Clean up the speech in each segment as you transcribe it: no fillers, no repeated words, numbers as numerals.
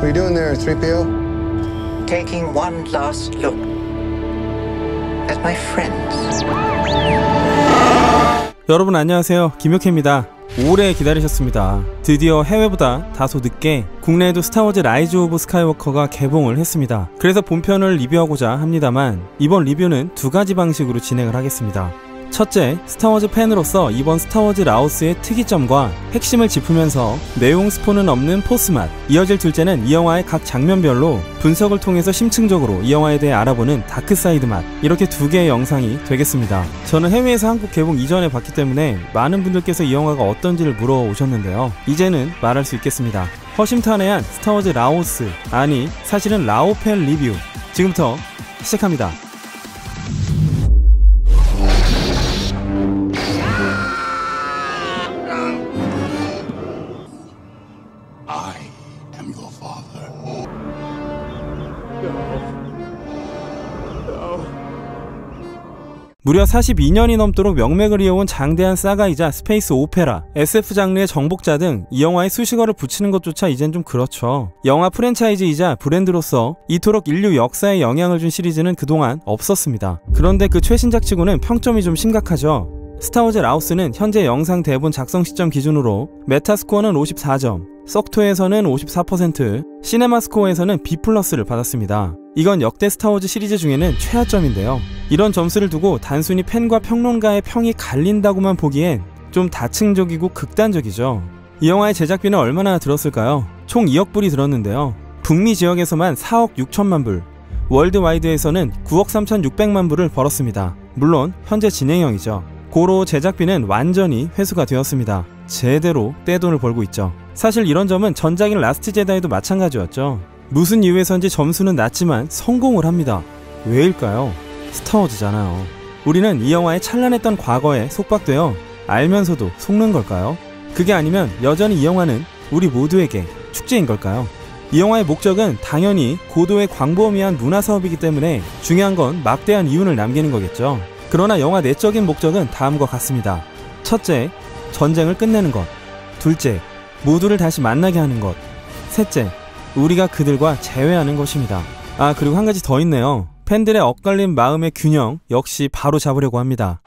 are you doing there, 3PO? Taking one last look at my friends. 여러분 안녕하세요. 김효케입니다. 오래 기다리셨습니다. 드디어 해외보다 다소 늦게 국내에도 스타워즈 라이즈 오브 스카이워커가 개봉을 했습니다. 그래서 본편을 리뷰하고자 합니다만 이번 리뷰는 두 가지 방식으로 진행을 하겠습니다. 첫째, 스타워즈 팬으로서 이번 스타워즈 라오스의 특이점과 핵심을 짚으면서 내용 스포는 없는 포스맛, 이어질 둘째는 이 영화의 각 장면별로 분석을 통해서 심층적으로 이 영화에 대해 알아보는 다크사이드 맛, 이렇게 두 개의 영상이 되겠습니다. 저는 해외에서 한국 개봉 이전에 봤기 때문에 많은 분들께서 이 영화가 어떤지를 물어오셨는데요. 이제는 말할 수 있겠습니다. 허심탄회한 스타워즈 라오스, 아니 사실은 라오팬 리뷰, 지금부터 시작합니다. 무려 42년이 넘도록 명맥을 이어온 장대한 사가이자 스페이스 오페라, SF 장르의 정복자 등 이 영화에 수식어를 붙이는 것조차 이젠 좀 그렇죠. 영화 프랜차이즈이자 브랜드로서 이토록 인류 역사에 영향을 준 시리즈는 그동안 없었습니다. 그런데 그 최신작치고는 평점이 좀 심각하죠. 스타워즈 라오스는 현재 영상 대본 작성 시점 기준으로 메타스코어는 54점, 썩토에서는 54%, 시네마스코어에서는 B+를 받았습니다. 이건 역대 스타워즈 시리즈 중에는 최하점인데요. 이런 점수를 두고 단순히 팬과 평론가의 평이 갈린다고만 보기엔 좀 다층적이고 극단적이죠. 이 영화의 제작비는 얼마나 들었을까요? 총 2억 불이 들었는데요. 북미 지역에서만 4억 6천만 불, 월드와이드에서는 9억 3,600만 불을 벌었습니다. 물론 현재 진행형이죠. 고로 제작비는 완전히 회수가 되었습니다. 제대로 떼돈을 벌고 있죠. 사실 이런 점은 전작인 라스트 제다이도 마찬가지였죠. 무슨 이유에선지 점수는 낮지만 성공을 합니다. 왜일까요? 스타워즈잖아요. 우리는 이 영화의 찬란했던 과거에 속박되어 알면서도 속는 걸까요? 그게 아니면 여전히 이 영화는 우리 모두에게 축제인 걸까요? 이 영화의 목적은 당연히 고도의 광범위한 위한 문화사업이기 때문에 중요한 건 막대한 이윤을 남기는 거겠죠. 그러나 영화 내적인 목적은 다음과 같습니다. 첫째, 전쟁을 끝내는 것. 둘째, 모두를 다시 만나게 하는 것. 셋째, 우리가 그들과 재회하는 것입니다. 아, 그리고 한 가지 더 있네요. 팬들의 엇갈린 마음의 균형 역시 바로 잡으려고 합니다.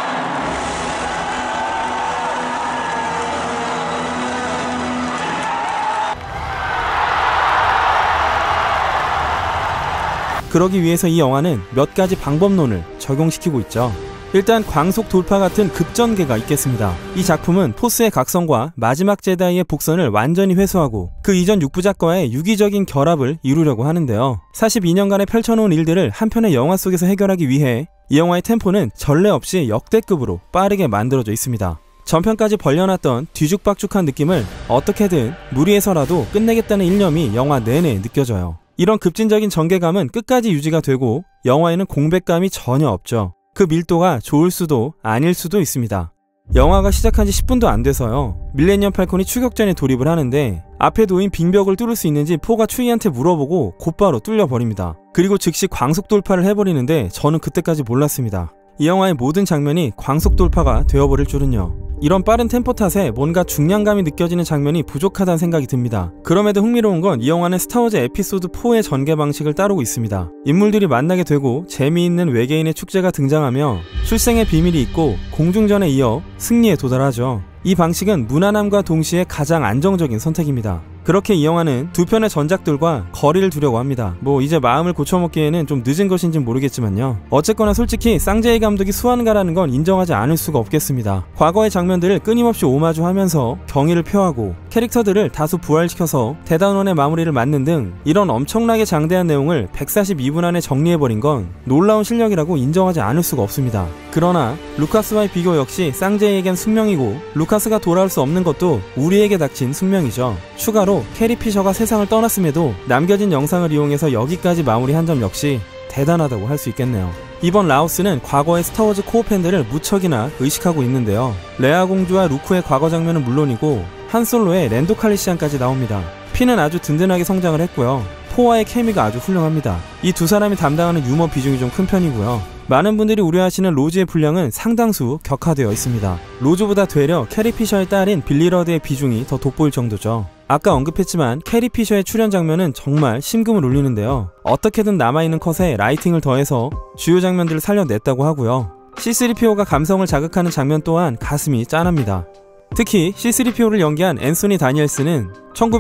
그러기 위해서 이 영화는 몇 가지 방법론을 적용시키고 있죠. 일단 광속 돌파 같은 급전개가 있겠습니다. 이 작품은 포스의 각성과 마지막 제다이의 복선을 완전히 회수하고 그 이전 6부작과의 유기적인 결합을 이루려고 하는데요. 42년간에 펼쳐놓은 일들을 한 편의 영화 속에서 해결하기 위해 이 영화의 템포는 전례 없이 역대급으로 빠르게 만들어져 있습니다. 전편까지 벌려놨던 뒤죽박죽한 느낌을 어떻게든 무리해서라도 끝내겠다는 일념이 영화 내내 느껴져요. 이런 급진적인 전개감은 끝까지 유지가 되고 영화에는 공백감이 전혀 없죠. 그 밀도가 좋을 수도 아닐 수도 있습니다. 영화가 시작한 지 10분도 안 돼서요. 밀레니엄 팔콘이 추격전에 돌입을 하는데 앞에 놓인 빙벽을 뚫을 수 있는지 포가 추이한테 물어보고 곧바로 뚫려버립니다. 그리고 즉시 광속 돌파를 해버리는데 저는 그때까지 몰랐습니다. 이 영화의 모든 장면이 광속 돌파가 되어버릴 줄은요. 이런 빠른 템포 탓에 뭔가 중량감이 느껴지는 장면이 부족하다는 생각이 듭니다. 그럼에도 흥미로운 건 이 영화는 스타워즈 에피소드 4의 전개 방식을 따르고 있습니다. 인물들이 만나게 되고 재미있는 외계인의 축제가 등장하며 출생의 비밀이 있고 공중전에 이어 승리에 도달하죠. 이 방식은 무난함과 동시에 가장 안정적인 선택입니다. 그렇게 이 영화는 두 편의 전작들과 거리를 두려고 합니다. 뭐 이제 마음을 고쳐먹기에는 좀 늦은 것인지는 모르겠지만요. 어쨌거나 솔직히 쌍제이 감독이 수완가라는 건 인정하지 않을 수가 없겠습니다. 과거의 장면들을 끊임없이 오마주하면서 경의를 표하고 캐릭터들을 다소 부활시켜서 대단원의 마무리를 맡는 등 이런 엄청나게 장대한 내용을 142분 안에 정리해버린 건 놀라운 실력이라고 인정하지 않을 수가 없습니다. 그러나 루카스와의 비교 역시 쌍제이에겐 숙명이고 루카스가 돌아올 수 없는 것도 우리에게 닥친 숙명이죠. 추가로 캐리 피셔가 세상을 떠났음에도 남겨진 영상을 이용해서 여기까지 마무리한 점 역시 대단하다고 할 수 있겠네요. 이번 라오스는 과거의 스타워즈 코어 팬들을 무척이나 의식하고 있는데요. 레아 공주와 루크의 과거 장면은 물론이고 한솔로의 랜도 칼리시안까지 나옵니다. 피는 아주 든든하게 성장을 했고요. 포와의 케미가 아주 훌륭합니다. 이 두 사람이 담당하는 유머 비중이 좀 큰 편이고요. 많은 분들이 우려하시는 로즈의 분량은 상당수 격화되어 있습니다. 로즈보다 되려 캐리 피셔의 딸인 빌리 러드의 비중이 더 돋보일 정도죠. 아까 언급했지만 캐리 피셔의 출연 장면은 정말 심금을 울리는데요. 어떻게든 남아있는 컷에 라이팅을 더해서 주요 장면들을 살려냈다고 하고요. C3PO가 감성을 자극하는 장면 또한 가슴이 짠합니다. 특히 C3PO를 연기한 앤소니 다니엘스는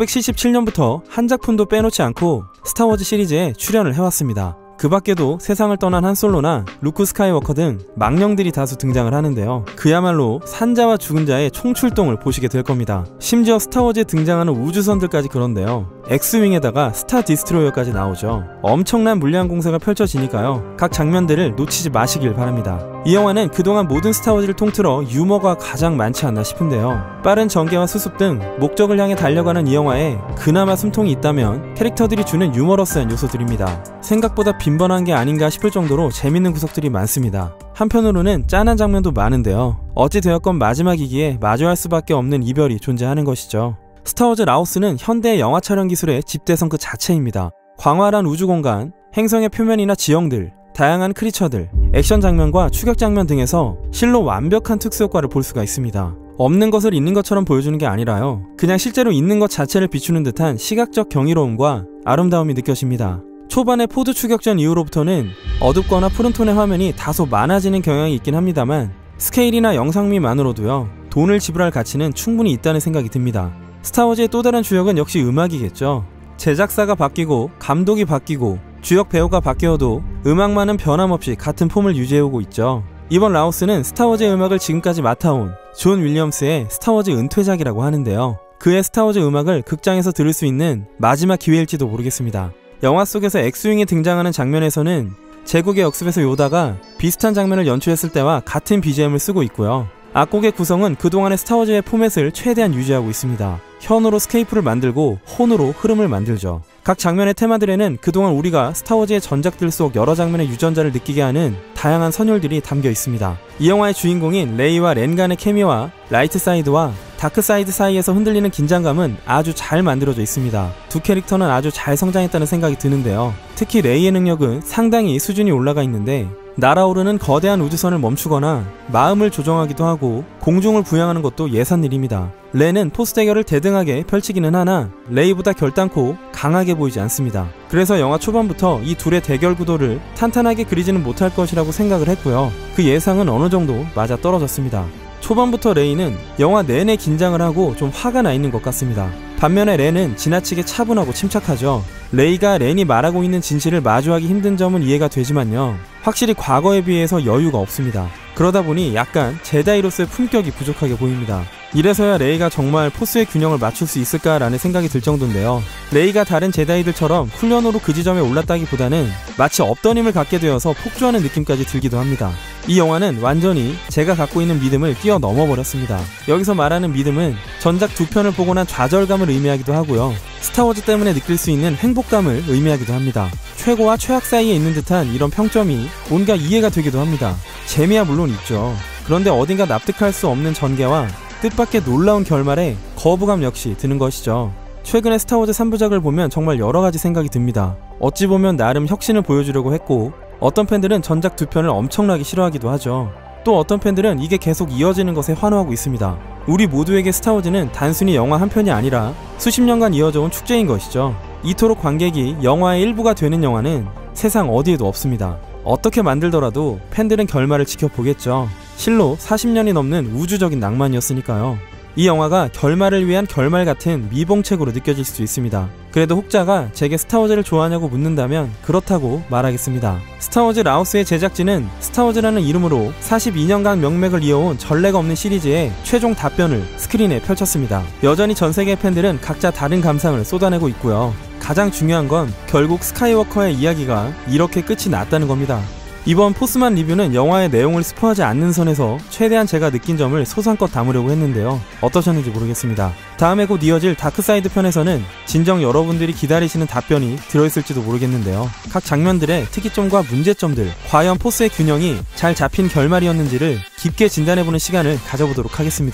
1977년부터 한 작품도 빼놓지 않고 스타워즈 시리즈에 출연을 해왔습니다. 그 밖에도 세상을 떠난 한솔로나 루크 스카이워커 등 망령들이 다수 등장을 하는데요. 그야말로 산자와 죽은 자의 총출동을 보시게 될 겁니다. 심지어 스타워즈에 등장하는 우주선들까지 그런데요. 엑스윙에다가 스타 디스트로이어까지 나오죠. 엄청난 물량 공세가 펼쳐지니까요. 각 장면들을 놓치지 마시길 바랍니다. 이 영화는 그동안 모든 스타워즈를 통틀어 유머가 가장 많지 않나 싶은데요. 빠른 전개와 수습 등 목적을 향해 달려가는 이 영화에 그나마 숨통이 있다면 캐릭터들이 주는 유머러스한 요소들입니다. 생각보다 빈번한 게 아닌가 싶을 정도로 재밌는 구석들이 많습니다. 한편으로는 짠한 장면도 많은데요. 어찌되었건 마지막이기에 마주할 수밖에 없는 이별이 존재하는 것이죠. 스타워즈 라오스는 현대의 영화 촬영 기술의 집대성 그 자체입니다. 광활한 우주공간, 행성의 표면이나 지형들, 다양한 크리처들, 액션 장면과 추격 장면 등에서 실로 완벽한 특수효과를 볼 수가 있습니다. 없는 것을 있는 것처럼 보여주는 게 아니라요. 그냥 실제로 있는 것 자체를 비추는 듯한 시각적 경이로움과 아름다움이 느껴집니다. 초반의 포드 추격전 이후로부터는 어둡거나 푸른 톤의 화면이 다소 많아지는 경향이 있긴 합니다만 스케일이나 영상미만으로도요. 돈을 지불할 가치는 충분히 있다는 생각이 듭니다. 스타워즈의 또 다른 주역은 역시 음악이겠죠. 제작사가 바뀌고 감독이 바뀌고 주역 배우가 바뀌어도 음악만은 변함없이 같은 폼을 유지해오고 있죠. 이번 라오스는 스타워즈의 음악을 지금까지 맡아온 존 윌리엄스의 스타워즈 은퇴작이라고 하는데요. 그의 스타워즈 음악을 극장에서 들을 수 있는 마지막 기회일지도 모르겠습니다. 영화 속에서 엑스윙이 등장하는 장면에서는 제국의 역습에서 요다가 비슷한 장면을 연출했을 때와 같은 BGM을 쓰고 있고요. 악곡의 구성은 그동안의 스타워즈의 포맷을 최대한 유지하고 있습니다. 현으로 스케이프를 만들고 혼으로 흐름을 만들죠. 각 장면의 테마들에는 그동안 우리가 스타워즈의 전작들 속 여러 장면의 유전자를 느끼게 하는 다양한 선율들이 담겨 있습니다. 이 영화의 주인공인 레이와 렌 간의 케미와 라이트 사이드와 다크 사이드 사이에서 흔들리는 긴장감은 아주 잘 만들어져 있습니다. 두 캐릭터는 아주 잘 성장했다는 생각이 드는데요. 특히 레이의 능력은 상당히 수준이 올라가 있는데 날아오르는 거대한 우주선을 멈추거나 마음을 조정하기도 하고 공중을 부양하는 것도 예산 일입니다. 렌은 포스 대결을 대등하게 펼치기는 하나 레이보다 결단코 강하게 보이지 않습니다. 그래서 영화 초반부터 이 둘의 대결 구도를 탄탄하게 그리지는 못할 것이라고 생각을 했고요. 그 예상은 어느 정도 맞아떨어졌습니다. 초반부터 레이는 영화 내내 긴장을 하고 좀 화가 나 있는 것 같습니다. 반면에 렌은 지나치게 차분하고 침착하죠. 레이가 렌이 말하고 있는 진실을 마주하기 힘든 점은 이해가 되지만요. 확실히 과거에 비해서 여유가 없습니다. 그러다 보니 약간 제다이로서의 품격이 부족하게 보입니다. 이래서야 레이가 정말 포스의 균형을 맞출 수 있을까라는 생각이 들 정도인데요. 레이가 다른 제다이들처럼 훈련으로 그 지점에 올랐다기보다는 마치 없던 힘을 갖게 되어서 폭주하는 느낌까지 들기도 합니다. 이 영화는 완전히 제가 갖고 있는 믿음을 뛰어넘어 버렸습니다. 여기서 말하는 믿음은 전작 두 편을 보고 난 좌절감을 의미하기도 하고요. 스타워즈 때문에 느낄 수 있는 행복감을 의미하기도 합니다. 최고와 최악 사이에 있는 듯한 이런 평점이 뭔가 이해가 되기도 합니다. 재미야 물론 있죠. 그런데 어딘가 납득할 수 없는 전개와 뜻밖의 놀라운 결말에 거부감 역시 드는 것이죠. 최근에 스타워즈 3부작을 보면 정말 여러가지 생각이 듭니다. 어찌 보면 나름 혁신을 보여주려고 했고 어떤 팬들은 전작 두 편을 엄청나게 싫어하기도 하죠. 또 어떤 팬들은 이게 계속 이어지는 것에 환호하고 있습니다. 우리 모두에게 스타워즈는 단순히 영화 한 편이 아니라 수십 년간 이어져온 축제인 것이죠. 이토록 관객이 영화의 일부가 되는 영화는 세상 어디에도 없습니다. 어떻게 만들더라도 팬들은 결말을 지켜보겠죠. 실로 40년이 넘는 우주적인 낭만이었으니까요. 이 영화가 결말을 위한 결말 같은 미봉책으로 느껴질 수 있습니다. 그래도 혹자가 제게 스타워즈를 좋아하냐고 묻는다면 그렇다고 말하겠습니다. 스타워즈 라오스의 제작진은 스타워즈라는 이름으로 42년간 명맥을 이어온 전례가 없는 시리즈의 최종 답변을 스크린에 펼쳤습니다. 여전히 전세계 팬들은 각자 다른 감상을 쏟아내고 있고요. 가장 중요한 건 결국 스카이워커의 이야기가 이렇게 끝이 났다는 겁니다. 이번 포스만 리뷰는 영화의 내용을 스포하지 않는 선에서 최대한 제가 느낀 점을 소상껏 담으려고 했는데요. 어떠셨는지 모르겠습니다. 다음에 곧 이어질 다크사이드 편에서는 진정 여러분들이 기다리시는 답변이 들어있을지도 모르겠는데요. 각 장면들의 특이점과 문제점들, 과연 포스의 균형이 잘 잡힌 결말이었는지를 깊게 진단해보는 시간을 가져보도록 하겠습니다.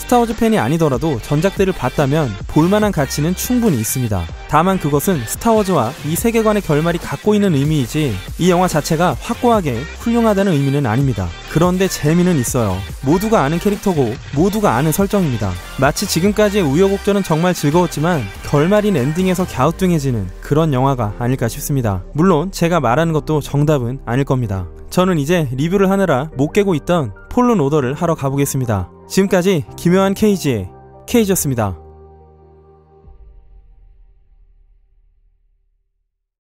스타워즈 팬이 아니더라도 전작들을 봤다면 볼만한 가치는 충분히 있습니다. 다만 그것은 스타워즈와 이 세계관의 결말이 갖고 있는 의미이지 이 영화 자체가 확고하게 훌륭하다는 의미는 아닙니다. 그런데 재미는 있어요. 모두가 아는 캐릭터고 모두가 아는 설정입니다. 마치 지금까지의 우여곡절은 정말 즐거웠지만 결말인 엔딩에서 갸우뚱해지는 그런 영화가 아닐까 싶습니다. 물론 제가 말하는 것도 정답은 아닐 겁니다. 저는 이제 리뷰를 하느라 못 깨고 있던 폴른 오더를 하러 가보겠습니다. 지금까지 김요한 KG의 KG였습니다.